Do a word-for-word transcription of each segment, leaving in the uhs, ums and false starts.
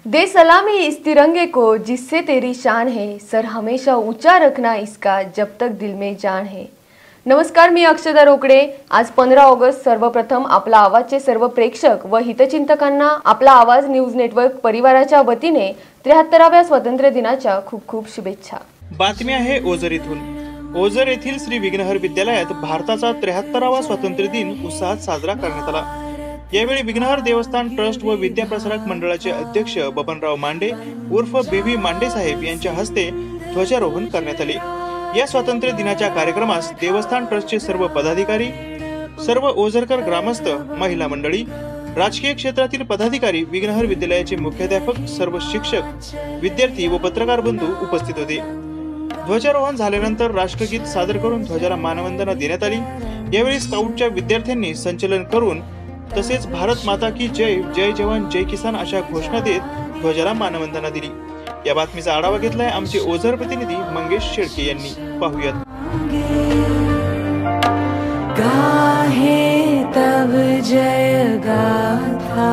दे सलामी इस तिरंगे को जिससे तेरी शान है, सर हमेशा ऊंचा रखना इसका जब तक दिल में जान है। नमस्कार, मी अक्षदा रोकडे। आज पंधरा ऑगस्ट। सर्वप्रथम आपला आवाजचे सर्व प्रेक्षक व हितचिंतकांना आपला आवाज न्यूज नेटवर्क परिवाराच्या वतीने त्र्याहत्तराव्या स्वातंत्र्य दिनाच्या खूप खूप शुभेच्छा। बातमी आहे ओझर येथून। ओझर येथील श्री विघ्नहर विद्यालयात भारताचा त्र्याहत्तरावा स्वातंत्र्य दिन उत्साहात साजरा करण्यात आला। यावेळी विघ्नहर देवस्थान ट्रस्ट व विद्याप्रसारक मंडळाचे अध्यक्ष बबनराव मांडे उर्फ बीव्ही मांडे साहेब यांच्या हस्ते ध्वजारोहण करण्यात आले। या स्वातंत्र्य दिनाच्या कार्यक्रमास देवस्थान ट्रस्टचे सर्व पदाधिकारी, सर्व ओझरकर ग्रामस्थ, महिला मंडळी, राजकीय क्षेत्रातील पदाधिकारी, विघ्नहर विद्यालयाचे मुख्याध्यापक, सर्व शिक्षक, विद्यार्थी व पत्रकार बंधू उपस्थित होते। ध्वजारोहण झाल्यानंतर राष्ट्रगीत सादर करून ध्वजाला मानवंदना देण्यात आली। यावेळी स्काउटच्या विद्यार्थ्यांनी संचलन करून तसेच भारत माता की जय, जय जवान जय किसान अशा घोषणा देत ध्वजाला मानवंदना दिली। या बातमीचा आढावा घेतलाय आमचे ओझर प्रतिनिधी मंगेश शेळके यांनी। पाहूयात। गाहे तब जय गाथा,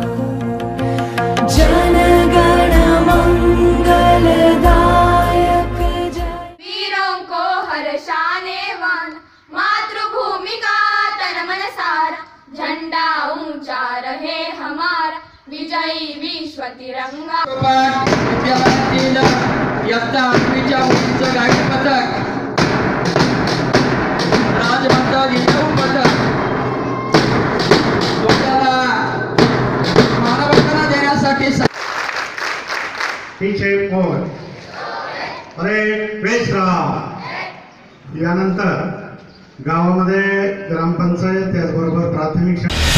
जनगण मंगलदायक जय। वीरों को हर्षाने वाला, मातृभूमि का तन मन सारा, झंडा ऊंचा रहे हमारा, विजयी विश्व तिरंगा। विद्यालयातील इयत्ता आठवीच्या मुलींचं गायन पथक, राजमाता जिजाऊ पथक ध्वजाला मानवंदना देण्यासाठी पीछे कोण परेड पेश राहा। यानंतर गावामध्ये ग्रामपंचायत त्याचबरोबर प्राथमिक